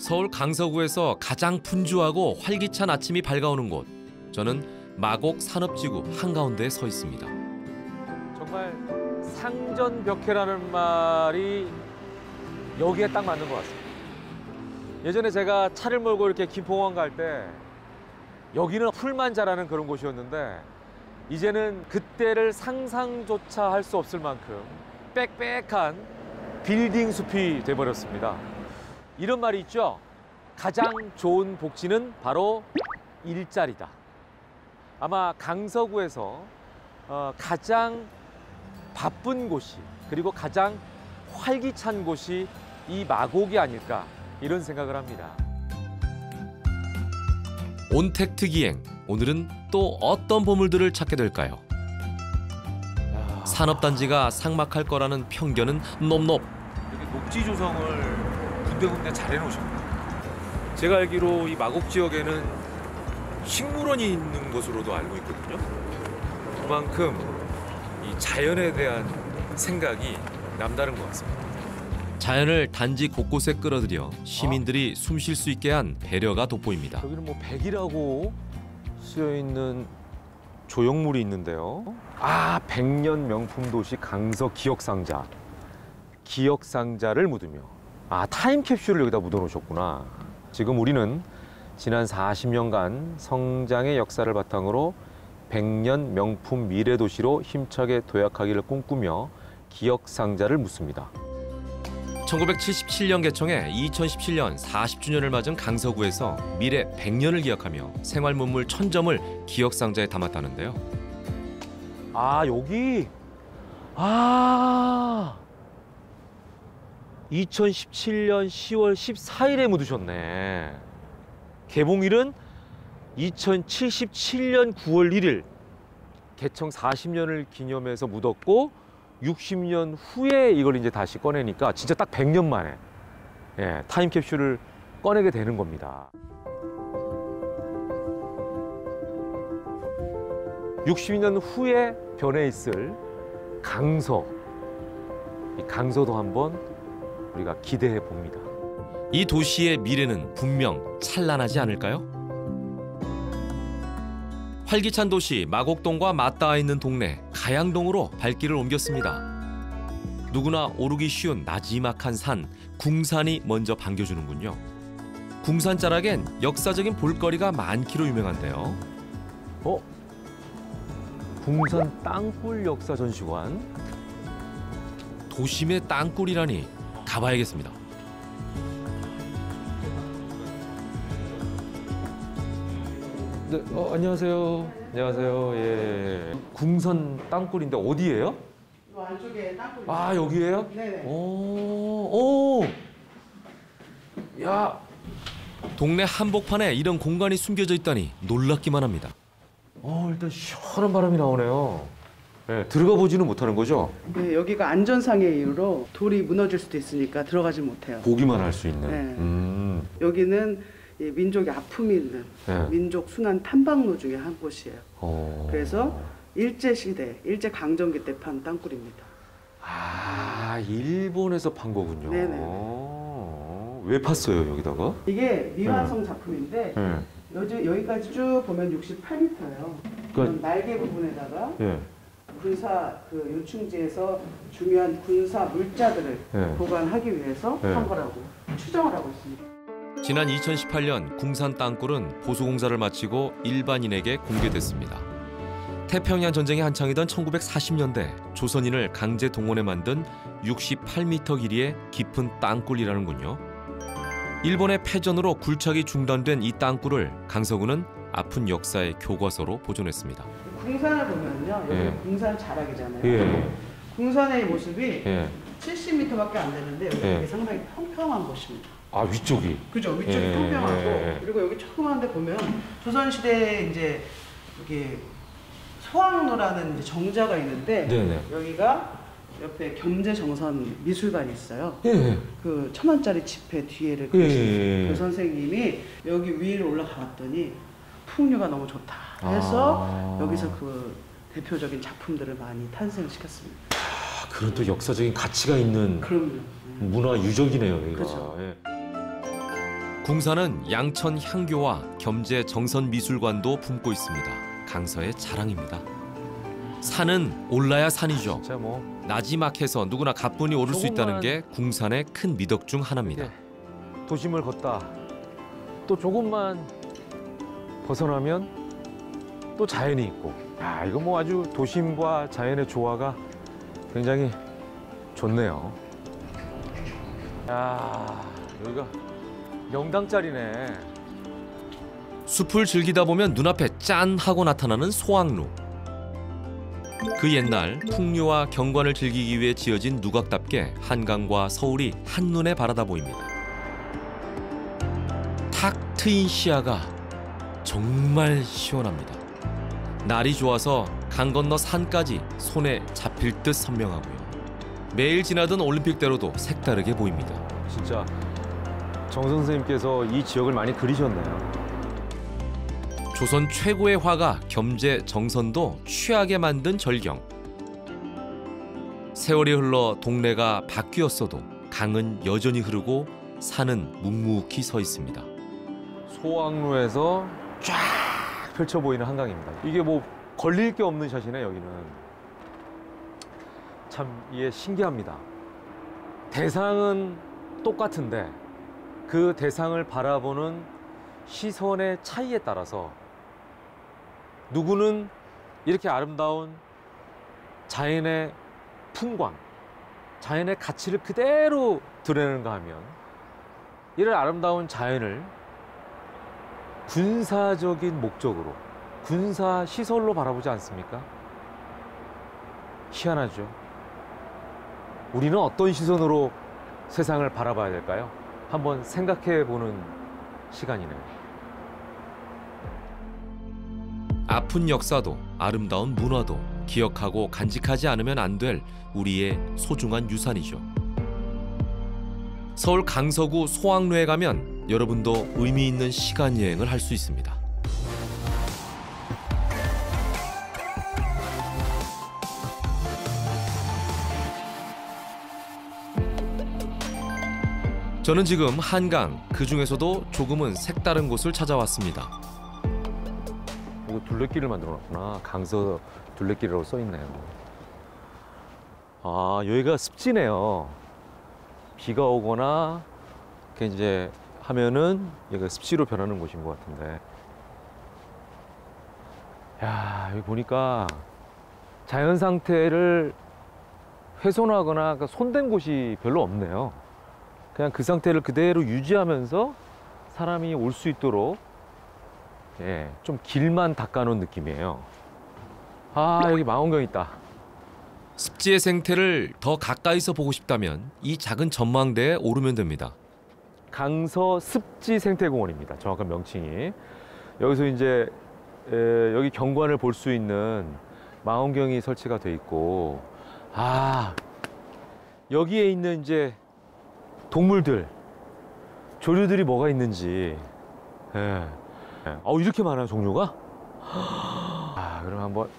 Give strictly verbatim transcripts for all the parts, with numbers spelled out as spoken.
서울 강서구에서 가장 분주하고 활기찬 아침이 밝아오는 곳. 저는 마곡 산업지구 한가운데에 서 있습니다. 정말 상전벽해라는 말이 여기에 딱 맞는 것 같습니다. 예전에 제가 차를 몰고 이렇게 김포공항 갈 때 여기는 풀만 자라는 그런 곳이었는데 이제는 그때를 상상조차 할 수 없을 만큼 빽빽한 빌딩 숲이 돼버렸습니다. 이런 말이 있죠. 가장 좋은 복지는 바로 일자리다. 아마 강서구에서 어, 가장 바쁜 곳이 그리고 가장 활기찬 곳이 이 마곡이 아닐까 이런 생각을 합니다. 온택트기행, 오늘은 또 어떤 보물들을 찾게 될까요? 야... 산업단지가 삭막할 거라는 편견은 높높. 이렇게 녹지 조성을 군데군데 잘 해놓으셨네요. 제가 알기로 이 마곡 지역에는 식물원이 있는 것으로도 알고 있거든요. 그만큼 이 자연에 대한 생각이 남다른 것 같습니다. 자연을 단지 곳곳에 끌어들여 시민들이 아? 숨 쉴 수 있게 한 배려가 돋보입니다. 여기는 뭐 백이라고 쓰여있는 조형물이 있는데요. 아, 백년 명품 도시 강서 기억상자. 기억상자를 묻으며. 아, 타임캡슐을 여기다 묻어놓으셨구나. 지금 우리는 지난 사십 년간 성장의 역사를 바탕으로 백년 명품 미래도시로 힘차게 도약하기를 꿈꾸며 기억상자를 묻습니다. 천구백칠십칠 년 개청해 이천십칠 년 사십 주년을 맞은 강서구에서 미래 백 년을 기약하며 생활문물 천 점을 기억상자에 담았다는데요. 아, 여기? 아, 이천십칠 년 시월 십사일에 묻으셨네. 개봉일은 이천칠십칠 년 구월 일일. 개청 사십 년을 기념해서 묻었고 육십 년 후에 이걸 이제 다시 꺼내니까 진짜 딱 백 년 만에 예, 타임캡슐을 꺼내게 되는 겁니다. 육십 년 후에 변해 있을 강서. 이 강서도 한번 우리가 기대해 봅니다. 이 도시의 미래는 분명 찬란하지 않을까요? 활기찬 도시 마곡동과 맞닿아 있는 동네 가양동으로 발길을 옮겼습니다. 누구나 오르기 쉬운 나지막한 산 궁산이 먼저 반겨주는군요. 궁산 자락엔 역사적인 볼거리가 많기로 유명한데요. 어? 궁산 땅굴 역사전시관? 도심의 땅굴이라니 가봐야겠습니다. 네, 어, 안녕하세요. 안녕하세요. 예. 궁산 땅굴인데 어디예요? 이 안쪽에 땅굴이. 아, 여기예요? 네네. 오, 오. 야. 동네 한복판에 이런 공간이 숨겨져 있다니 놀랍기만 합니다. 어, 일단 시원한 바람이 나오네요. 네, 들어가 보지는 못하는 거죠? 네, 여기가 안전상의 이유로 돌이 무너질 수도 있으니까 들어가지 못해요. 보기만 할 수 있는. 네. 음. 여기는 이 민족의 아픔이 있는 네. 민족 순환 탐방로 중에 한 곳이에요. 어. 그래서 일제시대, 일제강점기 때 판 땅굴입니다. 아, 일본에서 판 거군요. 네네. 왜 팠어요, 여기다가? 이게 미완성 작품인데 네. 여기, 여기까지 쭉 보면 육십팔 미터예요. 그러니까- 날개 부분에다가 예. 군사 그 요충지에서 중요한 군사 물자들을 네. 보관하기 위해서 네. 한 거라고 추정을 하고 있습니다. 지난 이천십팔 년 궁산 땅굴은 보수공사를 마치고 일반인에게 공개됐습니다. 태평양 전쟁이 한창이던 천구백사십 년대 조선인을 강제 동원해 만든 육십팔 미터 길이의 깊은 땅굴이라는군요. 일본의 패전으로 굴착이 중단된 이 땅굴을 강서구는 아픈 역사의 교과서로 보존했습니다. 궁산을 보면요, 여기 예. 궁산 자락이잖아요. 예. 궁산의 모습이 예. 칠십 미터밖에 안 되는데 여기 예. 되게 상당히 평평한 곳입니다. 아, 위쪽이. 그죠? 위쪽이 예. 평평하고 예. 그리고 여기 조그만데 보면 조선시대에 이제 여기 소학로라는 이제 정자가 있는데 네네. 여기가 옆에 겸재정선 미술관이 있어요. 예. 그 천 원짜리 지폐 뒤에를 예. 그리신 그 선생님이 여기 위로 올라가 봤더니 풍류가 너무 좋다 해서 아. 여기서 그 대표적인 작품들을 많이 탄생시켰습니다. 아, 그런 또 역사적인 가치가 있는 그럼요. 문화 유적이네요, 여기가. 그렇죠. 예. 궁산은 양천 향교와 겸재 정선미술관도 품고 있습니다. 강서의 자랑입니다. 산은 올라야 산이죠. 진짜 뭐 나지막해서 누구나 가뿐히 오를 수 있다는 조금만- 게 궁산의 큰 미덕 중 하나입니다. 이렇게 도심을 걷다 또 조금만 벗어나면 또 자연이 있고. 아, 이거 뭐 아주 도심과 자연의 조화가 굉장히 좋네요. 야, 여기가 명당짜리네. 숲을 즐기다 보면 눈앞에 짠 하고 나타나는 소학루. 그 옛날 풍류와 경관을 즐기기 위해 지어진 누각답게 한강과 서울이 한눈에 바라다 보입니다. 탁 트인 시야가 정말 시원합니다. 날이 좋아서 강 건너 산까지 손에 잡힐 듯 선명하고요. 매일 지나던 올림픽대로도 색다르게 보입니다. 진짜 정 선생님께서 이 지역을 많이 그리셨네요. 조선 최고의 화가 겸재 정선도 취하게 만든 절경. 세월이 흘러 동네가 바뀌었어도 강은 여전히 흐르고 산은 묵묵히 서 있습니다. 소학로에서 쫙 펼쳐 보이는 한강입니다. 이게 뭐 걸릴 게 없는 샷이네. 여기는 참 이게 신기합니다. 대상은 똑같은데 그 대상을 바라보는 시선의 차이에 따라서 누구는 이렇게 아름다운 자연의 풍광, 자연의 가치를 그대로 드러내는가 하면 이런 아름다운 자연을 군사적인 목적으로, 군사 시설로 바라보지 않습니까? 희한하죠. 우리는 어떤 시선으로 세상을 바라봐야 될까요? 한번 생각해 보는 시간이네요. 아픈 역사도 아름다운 문화도 기억하고 간직하지 않으면 안 될 우리의 소중한 유산이죠. 서울 강서구 소학로에 가면 여러분도 의미 있는 시간 여행을 할 수 있습니다. 저는 지금 한강, 그 중에서도 조금은 색다른 곳을 찾아왔습니다. 이거 둘레길을 만들어놨구나. 강서 둘레길이라고 써있네요. 아, 여기가 습지네요. 비가 오거나 이렇게 이제 하면은 여기가 습지로 변하는 곳인 것 같은데. 야, 여기 보니까 자연 상태를 훼손하거나 손댄 곳이 별로 없네요. 그냥 그 상태를 그대로 유지하면서 사람이 올 수 있도록 예, 좀 길만 닦아놓은 느낌이에요. 아, 여기 망원경 있다. 습지의 생태를 더 가까이서 보고 싶다면 이 작은 전망대에 오르면 됩니다. 강서 습지 생태공원입니다. 정확한 명칭이. 여기서 이제 에, 여기 경관을 볼 수 있는 망원경이 설치가 돼 있고, 아, 여기에 있는 이제 동물들, 조류들이 뭐가 있는지. 예. 어, 이렇게 많아요, 종류가? 아, 그럼 한번.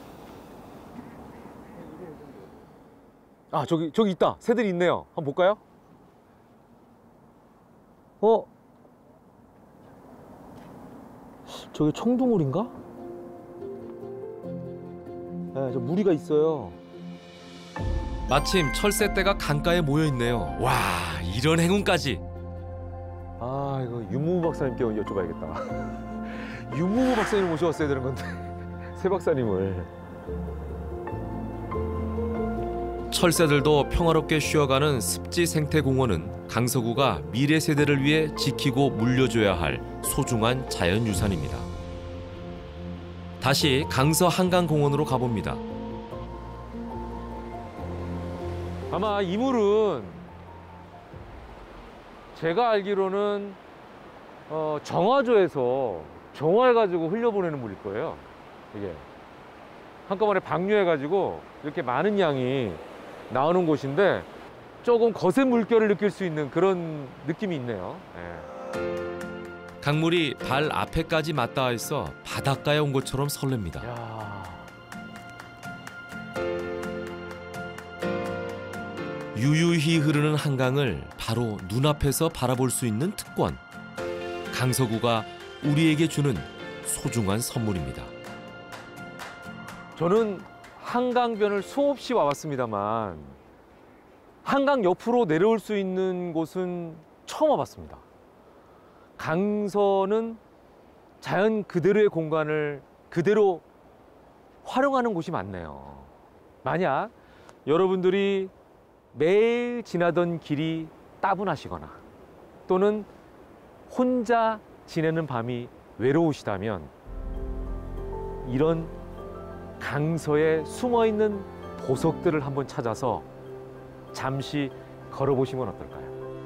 아, 저기, 저기 있다. 새들이 있네요. 한번 볼까요? 어? 저기 청두물인가? 네, 저 무리가 있어요. 마침 철새떼가 강가에 모여 있네요. 와, 이런 행운까지. 아, 이거 윤무부 박사님께 여쭤봐야겠다. 윤무부 박사님 모셔왔어야 되는 건데 새 박사님을. 철새들도 평화롭게 쉬어가는 습지 생태공원은 강서구가 미래 세대를 위해 지키고 물려줘야 할 소중한 자연유산입니다. 다시 강서 한강공원으로 가봅니다. 아마 이 물은 제가 알기로는 어, 정화조에서 정화해가지고 흘려보내는 물일 거예요. 이게 한꺼번에 방류해가지고 이렇게 많은 양이 나오는 곳인데 조금 거센 물결을 느낄 수 있는 그런 느낌이 있네요. 네. 강물이 발 앞에까지 맞닿아 있어 바닷가에 온 것처럼 설렙니다. 야. 유유히 흐르는 한강을 바로 눈앞에서 바라볼 수 있는 특권. 강서구가 우리에게 주는 소중한 선물입니다. 저는 한강변을 수없이 와봤습니다만 한강 옆으로 내려올 수 있는 곳은 처음 와봤습니다. 강서는 자연 그대로의 공간을 그대로 활용하는 곳이 많네요. 만약 여러분들이 매일 지나던 길이 따분하시거나 또는 혼자 지내는 밤이 외로우시다면 이런 강서에 숨어있는 보석들을 한번 찾아서 잠시 걸어보시면 어떨까요?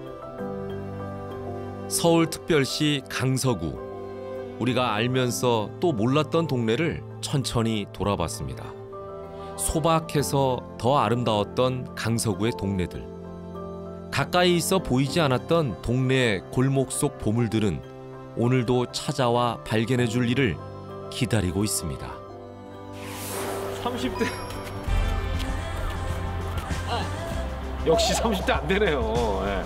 서울특별시 강서구. 우리가 알면서 또 몰랐던 동네를 천천히 돌아봤습니다. 소박해서 더 아름다웠던 강서구의 동네들. 가까이 있어 보이지 않았던 동네의 골목 속 보물들은 오늘도 찾아와 발견해줄 일을 기다리고 있습니다. 삼십 대 역시 삼십 대 안 되네요. 예.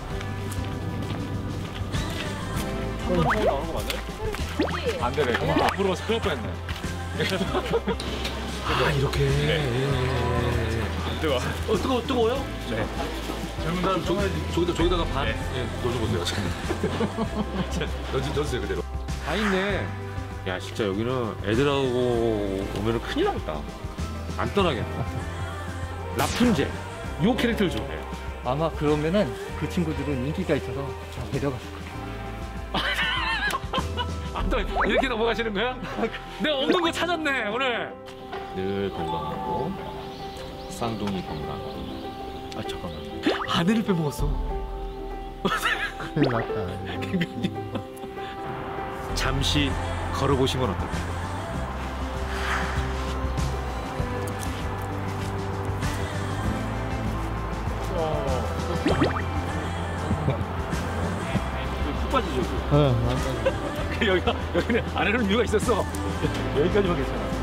손가락 나오는 거 맞나요? 안 되네. 그럼 앞으로 큰일 뻔했네. 아 이렇게. 뜨거. 어 뜨거 뜨거워요? 네. 젊은 사람 저기 저기다 저기다가 반 네. 예, 넣어줘보세요. 넣어주 넣어주세요 그대로. 다 있네. 야 진짜 여기는 애들하고 오면은 큰일 나겠다. 안 떠나겠다. 라푼젤. 요 캐릭터를 좋아해요. 아마 그러면은 그 친구들은 인기가 있어서 저 데려갔을 거예요. 또 이렇게 넘어가시는 거야? 내가 없는 거 찾았네 오늘. 늘 건강하고 쌍둥이 건강. 아 잠깐만. 아내를 빼먹었어. 큰일 났다. 잠시 걸어보시면 어떨까요? 푹 빠지죠. 어, 맞아. 여기가 여기는 아내는 이유가 있었어. 여기까지만 괜찮아.